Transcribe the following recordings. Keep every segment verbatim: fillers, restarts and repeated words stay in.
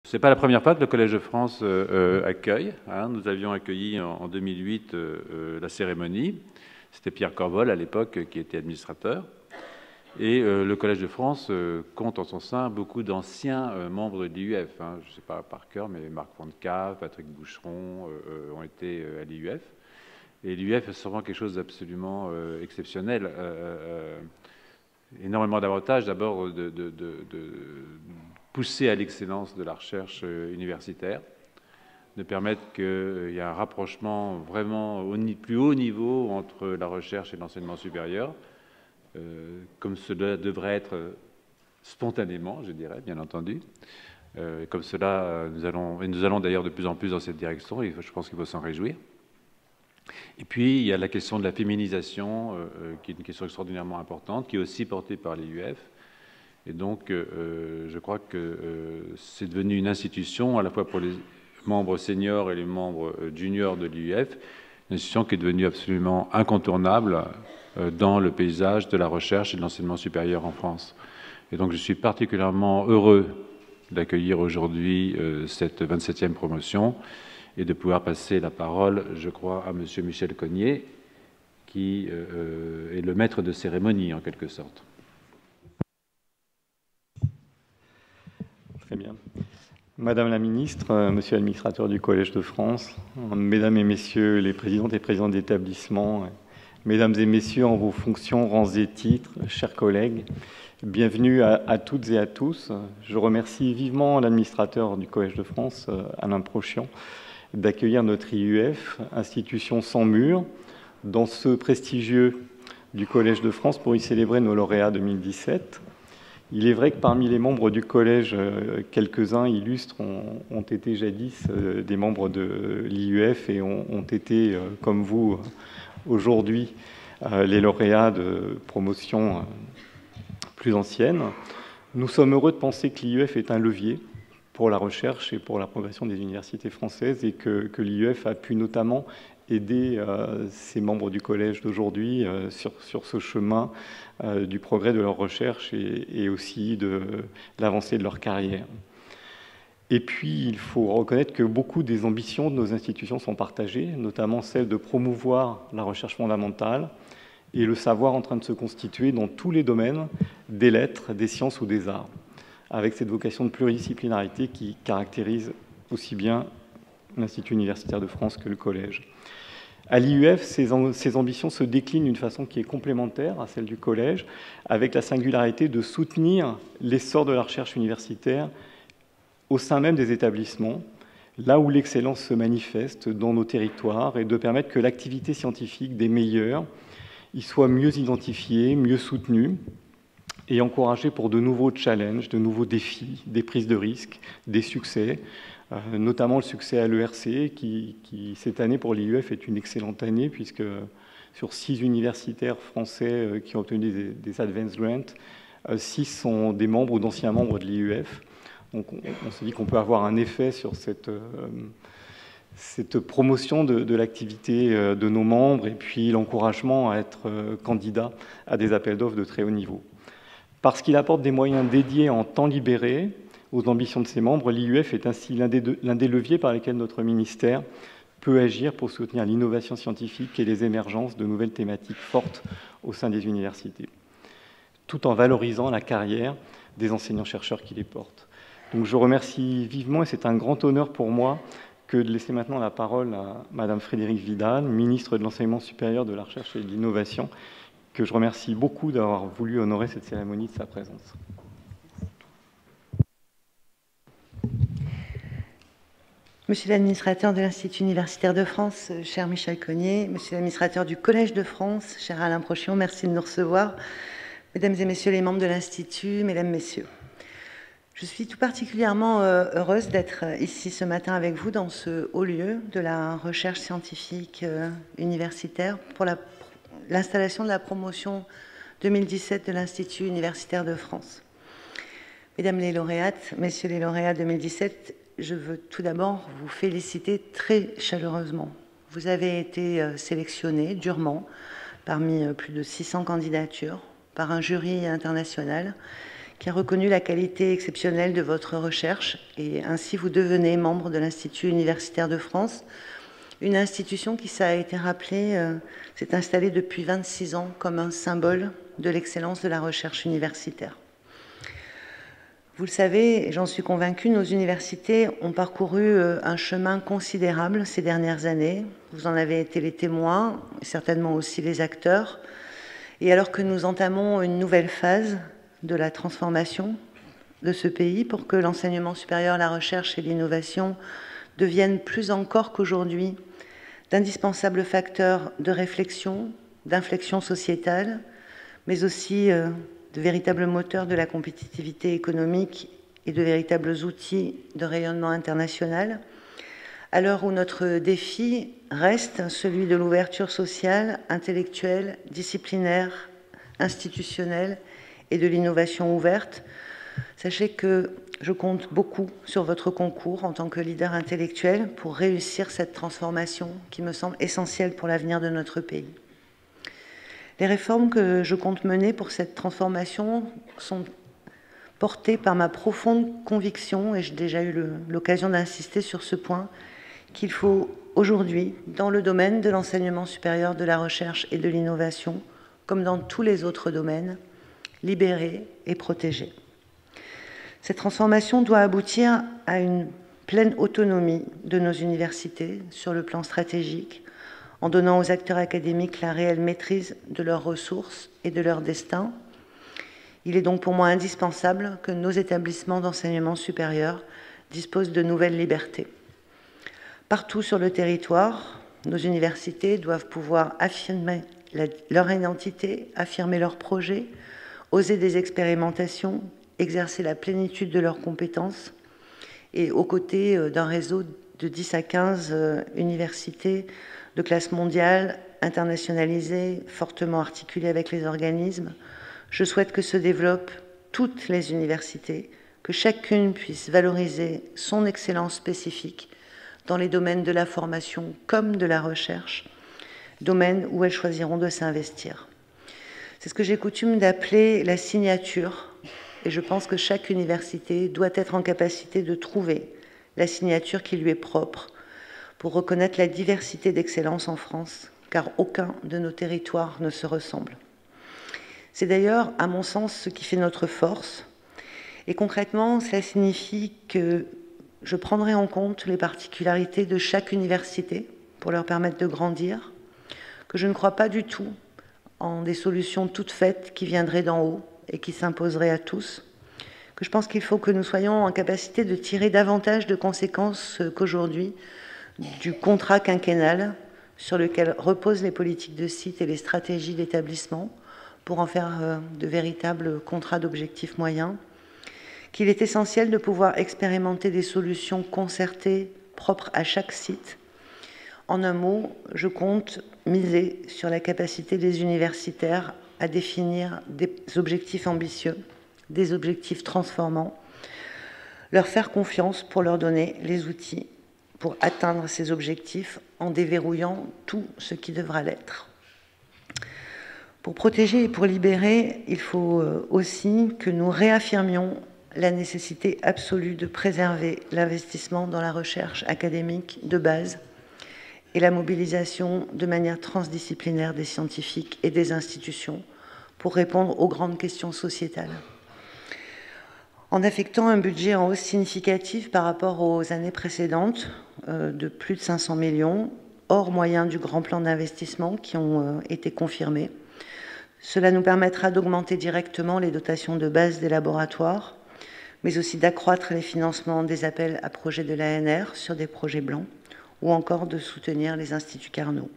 Ce n'est pas la première fois que le Collège de France euh, accueille. Hein. Nous avions accueilli en, en deux mille huit euh, la cérémonie. C'était Pierre Corvol, à l'époque, qui était administrateur. Et euh, le Collège de France euh, compte en son sein beaucoup d'anciens euh, membres de l'I U F. Hein. Je ne sais pas par cœur, mais Marc Fontcave, Patrick Boucheron euh, ont été euh, à l'I U F. Et l'I U F est sûrement quelque chose d'absolument euh, exceptionnel. Euh, euh, énormément d'avantages. D'abord, de, de, de, de pousser à l'excellence de la recherche universitaire, de permettre qu'il y ait un rapprochement vraiment au plus haut niveau entre la recherche et l'enseignement supérieur, euh, comme cela devrait être spontanément, je dirais, bien entendu. Euh, comme cela, nous allons, et nous allons d'ailleurs de plus en plus dans cette direction, et je pense qu'il faut s'en réjouir. Et puis, il y a la question de la féminisation, euh, qui est une question extraordinairement importante, qui est aussi portée par l'I U F. Et donc, euh, je crois que euh, c'est devenu une institution, à la fois pour les membres seniors et les membres juniors de l'I U F, une institution qui est devenue absolument incontournable euh, dans le paysage de la recherche et de l'enseignement supérieur en France. Et donc, je suis particulièrement heureux d'accueillir aujourd'hui euh, cette vingt-septième promotion et de pouvoir passer la parole, je crois, à M. Michel Cognier, qui euh, est le maître de cérémonie, en quelque sorte. Très bien. Madame la Ministre, euh, Monsieur l'administrateur du Collège de France, Mesdames et Messieurs les présidentes et présidents d'établissement, Mesdames et Messieurs en vos fonctions, rangs et titres, chers collègues, bienvenue à, à toutes et à tous. Je remercie vivement l'administrateur du Collège de France, euh, Alain Prochian, d'accueillir notre I U F, institution sans mur, dans ce prestigieux du Collège de France pour y célébrer nos lauréats deux mille dix-sept. Il est vrai que parmi les membres du collège, quelques-uns illustres ont, ont été jadis des membres de l'I U F et ont, ont été, comme vous, aujourd'hui, les lauréats de promotions plus anciennes. Nous sommes heureux de penser que l'I U F est un levier pour la recherche et pour la progression des universités françaises et que, que l'I U F a pu notamment aider euh, ces membres du collège d'aujourd'hui euh, sur, sur ce chemin euh, du progrès de leur recherche et, et aussi de l'avancée de leur carrière. Et puis, il faut reconnaître que beaucoup des ambitions de nos institutions sont partagées, notamment celle de promouvoir la recherche fondamentale et le savoir en train de se constituer dans tous les domaines des lettres, des sciences ou des arts, avec cette vocation de pluridisciplinarité qui caractérise aussi bien l'Institut universitaire de France que le collège. À l'I U F, ces, ces ambitions se déclinent d'une façon qui est complémentaire à celle du collège, avec la singularité de soutenir l'essor de la recherche universitaire au sein même des établissements, là où l'excellence se manifeste dans nos territoires, et de permettre que l'activité scientifique des meilleurs y soit mieux identifiée, mieux soutenue, et encouragée pour de nouveaux challenges, de nouveaux défis, des prises de risques, des succès, Euh, notamment le succès à l'E R C, qui, qui, cette année pour l'I U F, est une excellente année, puisque sur six universitaires français euh, qui ont obtenu des, des Advanced Grants, euh, six sont des membres ou d'anciens membres de l'I U F. Donc on, on se dit qu'on peut avoir un effet sur cette, euh, cette promotion de, de l'activité euh, de nos membres, et puis l'encouragement à être euh, candidat à des appels d'offres de très haut niveau. Parce qu'il apporte des moyens dédiés en temps libéré aux ambitions de ses membres, l'I U F est ainsi l'un des, l'un des leviers par lesquels notre ministère peut agir pour soutenir l'innovation scientifique et les émergences de nouvelles thématiques fortes au sein des universités, tout en valorisant la carrière des enseignants-chercheurs qui les portent. Donc je remercie vivement, et c'est un grand honneur pour moi, que de laisser maintenant la parole à Madame Frédérique Vidal, ministre de l'Enseignement supérieur, de la Recherche et de l'Innovation, que je remercie beaucoup d'avoir voulu honorer cette cérémonie de sa présence. Monsieur l'administrateur de l'Institut universitaire de France, cher Michel Cognier, monsieur l'administrateur du Collège de France, cher Alain Prochian, merci de nous recevoir. Mesdames et messieurs les membres de l'Institut, mesdames, messieurs, je suis tout particulièrement heureuse d'être ici ce matin avec vous dans ce haut lieu de la recherche scientifique universitaire pour la, l'installation de la promotion deux mille dix-sept de l'Institut universitaire de France. Mesdames les lauréates, messieurs les lauréats deux mille dix-sept, je veux tout d'abord vous féliciter très chaleureusement. Vous avez été sélectionnés durement parmi plus de six cents candidatures par un jury international qui a reconnu la qualité exceptionnelle de votre recherche, et ainsi vous devenez membre de l'Institut universitaire de France, une institution qui, ça a été rappelé, euh, s'est installée depuis vingt-six ans comme un symbole de l'excellence de la recherche universitaire. Vous le savez, et j'en suis convaincue, nos universités ont parcouru euh, un chemin considérable ces dernières années. Vous en avez été les témoins, et certainement aussi les acteurs. Et alors que nous entamons une nouvelle phase de la transformation de ce pays pour que l'enseignement supérieur, la recherche et l'innovation deviennent plus encore qu'aujourd'hui d'indispensables facteurs de réflexion, d'inflexion sociétale, mais aussi euh, de véritables moteurs de la compétitivité économique et de véritables outils de rayonnement international, à l'heure où notre défi reste celui de l'ouverture sociale, intellectuelle, disciplinaire, institutionnelle et de l'innovation ouverte. Sachez que je compte beaucoup sur votre concours en tant que leader intellectuel pour réussir cette transformation qui me semble essentielle pour l'avenir de notre pays. Les réformes que je compte mener pour cette transformation sont portées par ma profonde conviction, et j'ai déjà eu l'occasion d'insister sur ce point, qu'il faut aujourd'hui, dans le domaine de l'enseignement supérieur, de la recherche et de l'innovation, comme dans tous les autres domaines, libérer et protéger. Cette transformation doit aboutir à une pleine autonomie de nos universités sur le plan stratégique, en donnant aux acteurs académiques la réelle maîtrise de leurs ressources et de leur destin. Il est donc pour moi indispensable que nos établissements d'enseignement supérieur disposent de nouvelles libertés. Partout sur le territoire, nos universités doivent pouvoir affirmer la, leur identité, affirmer leurs projets, oser des expérimentations, exercer la plénitude de leurs compétences, et aux côtés d'un réseau de dix à quinze euh, universités de classe mondiale, internationalisées, fortement articulées avec les organismes, je souhaite que se développent toutes les universités, que chacune puisse valoriser son excellence spécifique dans les domaines de la formation comme de la recherche, domaines où elles choisiront de s'investir. C'est ce que j'ai coutume d'appeler la signature, et je pense que chaque université doit être en capacité de trouver la signature qui lui est propre pour reconnaître la diversité d'excellence en France, car aucun de nos territoires ne se ressemble. C'est d'ailleurs, à mon sens, ce qui fait notre force, et concrètement, cela signifie que je prendrai en compte les particularités de chaque université pour leur permettre de grandir, que je ne crois pas du tout en des solutions toutes faites qui viendraient d'en haut et qui s'imposeraient à tous, que je pense qu'il faut que nous soyons en capacité de tirer davantage de conséquences qu'aujourd'hui du contrat quinquennal sur lequel reposent les politiques de site et les stratégies d'établissement pour en faire de véritables contrats d'objectifs moyens, qu'il est essentiel de pouvoir expérimenter des solutions concertées propres à chaque site. En un mot, je compte miser sur la capacité des universitaires à définir des objectifs ambitieux, des objectifs transformants, leur faire confiance pour leur donner les outils pour atteindre ces objectifs en déverrouillant tout ce qui devra l'être. Pour protéger et pour libérer, il faut aussi que nous réaffirmions la nécessité absolue de préserver l'investissement dans la recherche académique de base et la mobilisation de manière transdisciplinaire des scientifiques et des institutions pour répondre aux grandes questions sociétales. En affectant un budget en hausse significative par rapport aux années précédentes, euh, de plus de cinq cents millions, hors moyens du grand plan d'investissement qui ont euh, été confirmés, cela nous permettra d'augmenter directement les dotations de base des laboratoires, mais aussi d'accroître les financements des appels à projets de l'A N R sur des projets blancs, ou encore de soutenir les instituts Carnot.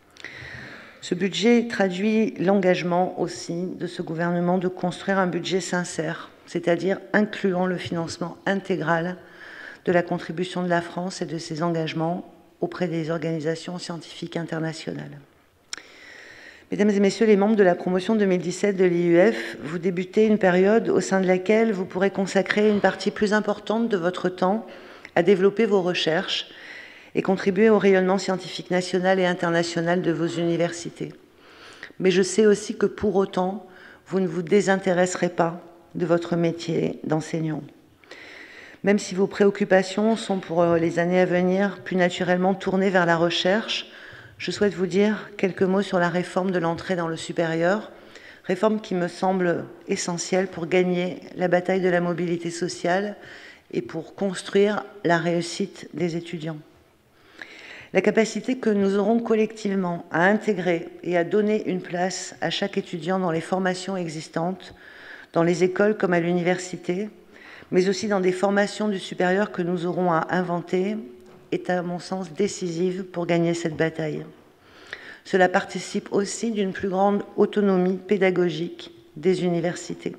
Ce budget traduit l'engagement aussi de ce gouvernement de construire un budget sincère, c'est-à-dire incluant le financement intégral de la contribution de la France et de ses engagements auprès des organisations scientifiques internationales. Mesdames et messieurs les membres de la promotion deux mille dix-sept de l'I U F, vous débutez une période au sein de laquelle vous pourrez consacrer une partie plus importante de votre temps à développer vos recherches et contribuer au rayonnement scientifique national et international de vos universités. Mais je sais aussi que pour autant, vous ne vous désintéresserez pas de votre métier d'enseignant. Même si vos préoccupations sont pour les années à venir plus naturellement tournées vers la recherche, je souhaite vous dire quelques mots sur la réforme de l'entrée dans le supérieur, réforme qui me semble essentielle pour gagner la bataille de la mobilité sociale et pour construire la réussite des étudiants. La capacité que nous aurons collectivement à intégrer et à donner une place à chaque étudiant dans les formations existantes, dans les écoles comme à l'université, mais aussi dans des formations du supérieur que nous aurons à inventer, est à mon sens décisive pour gagner cette bataille. Cela participe aussi d'une plus grande autonomie pédagogique des universités.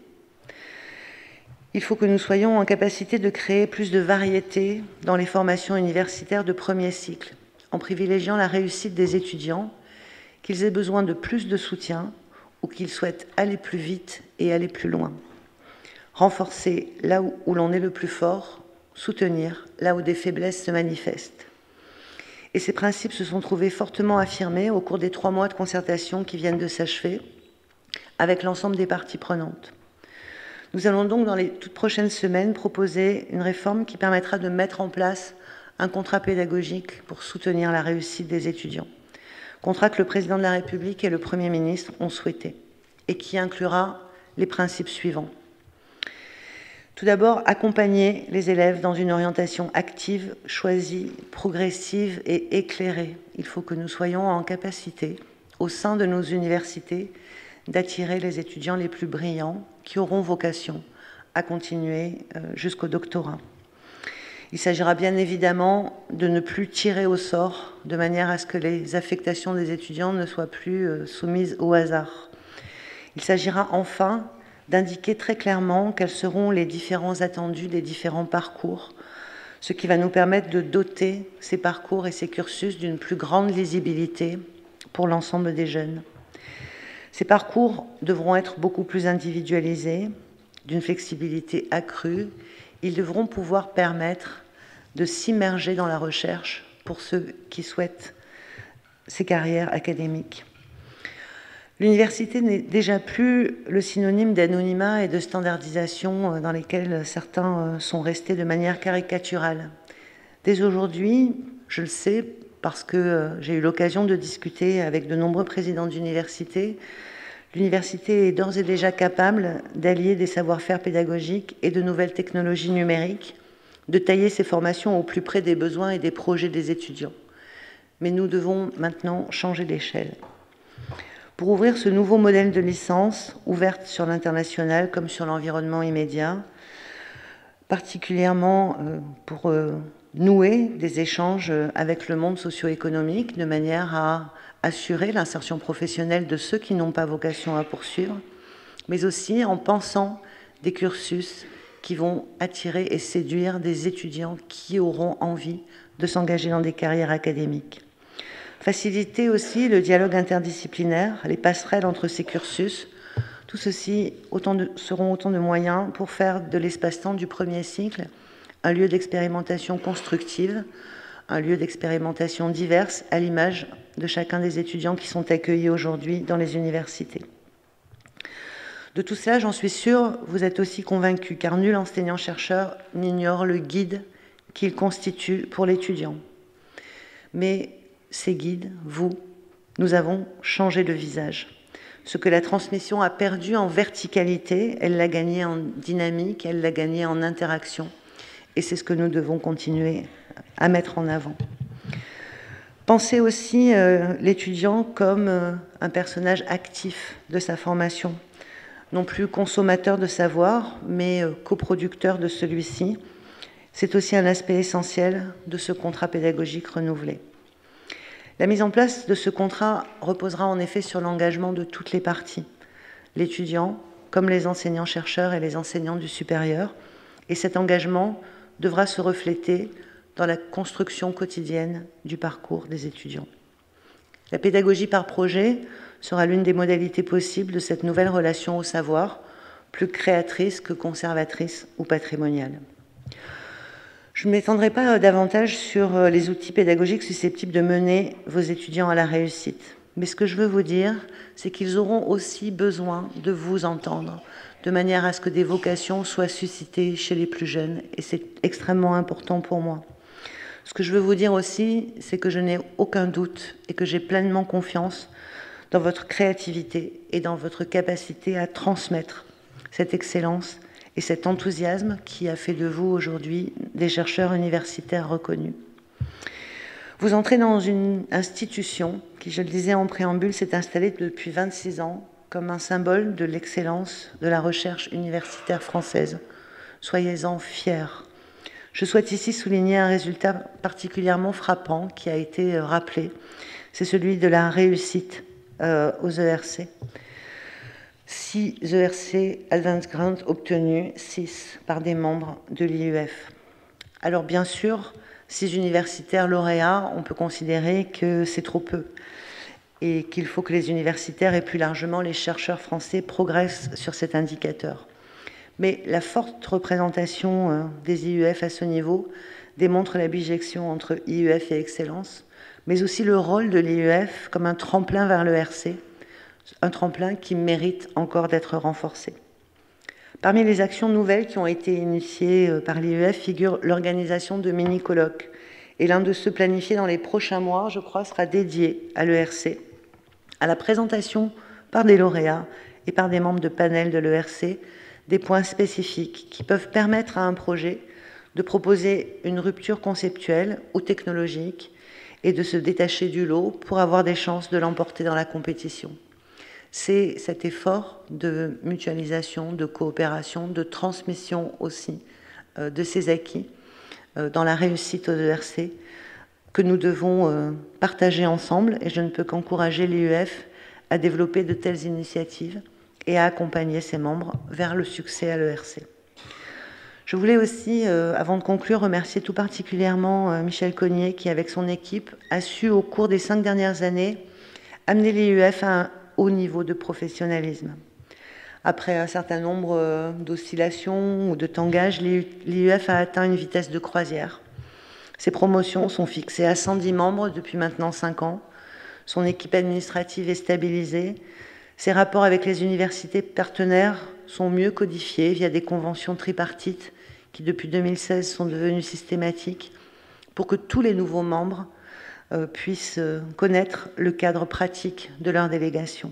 Il faut que nous soyons en capacité de créer plus de variété dans les formations universitaires de premier cycle, en privilégiant la réussite des étudiants, qu'ils aient besoin de plus de soutien ou qu'ils souhaitent aller plus vite et aller plus loin. Renforcer là où, où l'on est le plus fort, soutenir là où des faiblesses se manifestent. Et ces principes se sont trouvés fortement affirmés au cours des trois mois de concertation qui viennent de s'achever avec l'ensemble des parties prenantes. Nous allons donc dans les toutes prochaines semaines proposer une réforme qui permettra de mettre en place un contrat pédagogique pour soutenir la réussite des étudiants. Contrat que le président de la République et le Premier ministre ont souhaité et qui inclura les principes suivants. Tout d'abord, accompagner les élèves dans une orientation active, choisie, progressive et éclairée. Il faut que nous soyons en capacité, au sein de nos universités, d'attirer les étudiants les plus brillants qui auront vocation à continuer jusqu'au doctorat. Il s'agira bien évidemment de ne plus tirer au sort, de manière à ce que les affectations des étudiants ne soient plus soumises au hasard. Il s'agira enfin d'indiquer très clairement quels seront les différents attendus des différents parcours, ce qui va nous permettre de doter ces parcours et ces cursus d'une plus grande lisibilité pour l'ensemble des jeunes. Ces parcours devront être beaucoup plus individualisés, d'une flexibilité accrue. Ils devront pouvoir permettre de s'immerger dans la recherche pour ceux qui souhaitent ces carrières académiques. L'université n'est déjà plus le synonyme d'anonymat et de standardisation dans lesquels certains sont restés de manière caricaturale. Dès aujourd'hui, je le sais parce que j'ai eu l'occasion de discuter avec de nombreux présidents d'université, l'université est d'ores et déjà capable d'allier des savoir-faire pédagogiques et de nouvelles technologies numériques, de tailler ses formations au plus près des besoins et des projets des étudiants. Mais nous devons maintenant changer d'échelle. Pour ouvrir ce nouveau modèle de licence, ouverte sur l'international comme sur l'environnement immédiat, particulièrement pour nouer des échanges avec le monde socio-économique, de manière à assurer l'insertion professionnelle de ceux qui n'ont pas vocation à poursuivre, mais aussi en pensant des cursus qui vont attirer et séduire des étudiants qui auront envie de s'engager dans des carrières académiques. Faciliter aussi le dialogue interdisciplinaire, les passerelles entre ces cursus. Tout ceci autant de, seront autant de moyens pour faire de l'espace-temps du premier cycle un lieu d'expérimentation constructive, un lieu d'expérimentation diverse, à l'image de chacun des étudiants qui sont accueillis aujourd'hui dans les universités. De tout cela, j'en suis sûre, vous êtes aussi convaincus, car nul enseignant-chercheur n'ignore le guide qu'il constitue pour l'étudiant. Mais ces guides, vous, nous avons changé de visage. Ce que la transmission a perdu en verticalité, elle l'a gagné en dynamique, elle l'a gagné en interaction. Et c'est ce que nous devons continuer à mettre en avant. Pensez aussi euh, l'étudiant comme euh, un personnage actif de sa formation, non plus consommateur de savoir, mais euh, coproducteur de celui-ci. C'est aussi un aspect essentiel de ce contrat pédagogique renouvelé. La mise en place de ce contrat reposera en effet sur l'engagement de toutes les parties, l'étudiant comme les enseignants-chercheurs et les enseignants du supérieur, et cet engagement devra se refléter dans la construction quotidienne du parcours des étudiants. La pédagogie par projet sera l'une des modalités possibles de cette nouvelle relation au savoir, plus créatrice que conservatrice ou patrimoniale. Je ne m'étendrai pas davantage sur les outils pédagogiques susceptibles de mener vos étudiants à la réussite. Mais ce que je veux vous dire, c'est qu'ils auront aussi besoin de vous entendre, de manière à ce que des vocations soient suscitées chez les plus jeunes, et c'est extrêmement important pour moi. Ce que je veux vous dire aussi, c'est que je n'ai aucun doute et que j'ai pleinement confiance dans votre créativité et dans votre capacité à transmettre cette excellence et cet enthousiasme qui a fait de vous aujourd'hui des chercheurs universitaires reconnus. Vous entrez dans une institution qui, je le disais en préambule, s'est installée depuis vingt-six ans comme un symbole de l'excellence de la recherche universitaire française. Soyez-en fiers. Je souhaite ici souligner un résultat particulièrement frappant qui a été rappelé. C'est celui de la réussite euh, aux E R C. Six E R C Advanced Grants obtenus, six par des membres de l'I U F. Alors bien sûr, six universitaires lauréats, on peut considérer que c'est trop peu et qu'il faut que les universitaires et plus largement les chercheurs français progressent sur cet indicateur. Mais la forte représentation des I U F à ce niveau démontre la bijection entre I U F et excellence, mais aussi le rôle de l'I U F comme un tremplin vers l'E R C, un tremplin qui mérite encore d'être renforcé. Parmi les actions nouvelles qui ont été initiées par l'I U F figure l'organisation de mini-colloques. Et l'un de ceux planifiés dans les prochains mois, je crois, sera dédié à l'E R C, à la présentation par des lauréats et par des membres de panel de l'E R C des points spécifiques qui peuvent permettre à un projet de proposer une rupture conceptuelle ou technologique et de se détacher du lot pour avoir des chances de l'emporter dans la compétition. C'est cet effort de mutualisation, de coopération, de transmission aussi euh, de ces acquis euh, dans la réussite aux E R C que nous devons euh, partager ensemble, et je ne peux qu'encourager l'I U F à développer de telles initiatives et à accompagner ses membres vers le succès à l'E R C. Je voulais aussi, euh, avant de conclure, remercier tout particulièrement euh, Michel Cognier qui, avec son équipe, a su au cours des cinq dernières années amener l'I U F à un haut niveau de professionnalisme. Après un certain nombre euh, d'oscillations ou de tangages, l'I U F a atteint une vitesse de croisière. Ses promotions sont fixées à cent dix membres depuis maintenant cinq ans. Son équipe administrative est stabilisée. Ses rapports avec les universités partenaires sont mieux codifiés via des conventions tripartites qui, depuis deux mille seize, sont devenues systématiques pour que tous les nouveaux membres euh, puissent euh, connaître le cadre pratique de leur délégation.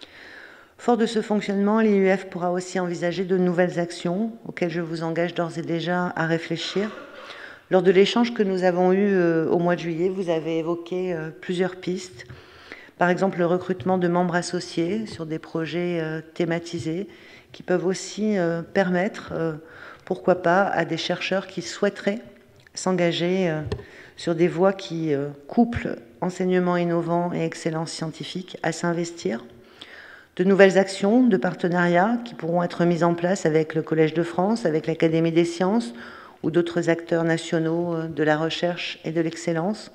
Fort de ce fonctionnement, l'I U F pourra aussi envisager de nouvelles actions auxquelles je vous engage d'ores et déjà à réfléchir. Lors de l'échange que nous avons eu euh, au mois de juillet, vous avez évoqué euh, plusieurs pistes. Par exemple, le recrutement de membres associés sur des projets euh, thématisés qui peuvent aussi euh, permettre, euh, pourquoi pas, à des chercheurs qui souhaiteraient s'engager euh, sur des voies qui euh, couplent enseignement innovant et excellence scientifique à s'investir. De nouvelles actions de partenariat qui pourront être mises en place avec le Collège de France, avec l'Académie des sciences ou d'autres acteurs nationaux euh, de la recherche et de l'excellence.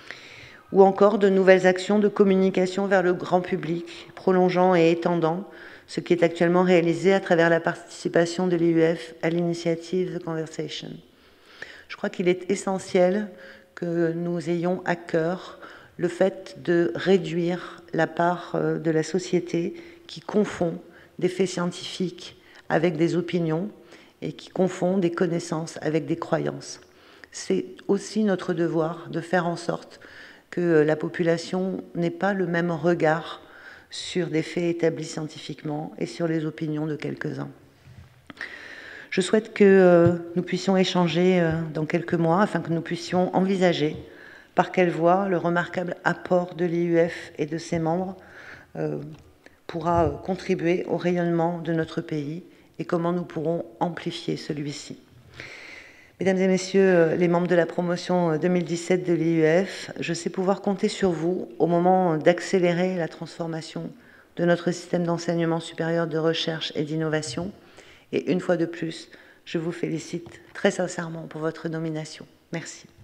Ou encore de nouvelles actions de communication vers le grand public, prolongeant et étendant ce qui est actuellement réalisé à travers la participation de l'I U F à l'initiative The Conversation. Je crois qu'il est essentiel que nous ayons à cœur le fait de réduire la part de la société qui confond des faits scientifiques avec des opinions et qui confond des connaissances avec des croyances. C'est aussi notre devoir de faire en sorte que la population n'ait pas le même regard sur des faits établis scientifiquement et sur les opinions de quelques-uns. Je souhaite que euh, nous puissions échanger euh, dans quelques mois afin que nous puissions envisager par quelle voie le remarquable apport de l'I U F et de ses membres euh, pourra euh, contribuer au rayonnement de notre pays et comment nous pourrons amplifier celui-ci. Mesdames et Messieurs les membres de la promotion deux mille dix-sept de l'I U F, je sais pouvoir compter sur vous au moment d'accélérer la transformation de notre système d'enseignement supérieur de recherche et d'innovation. Et une fois de plus, je vous félicite très sincèrement pour votre nomination. Merci.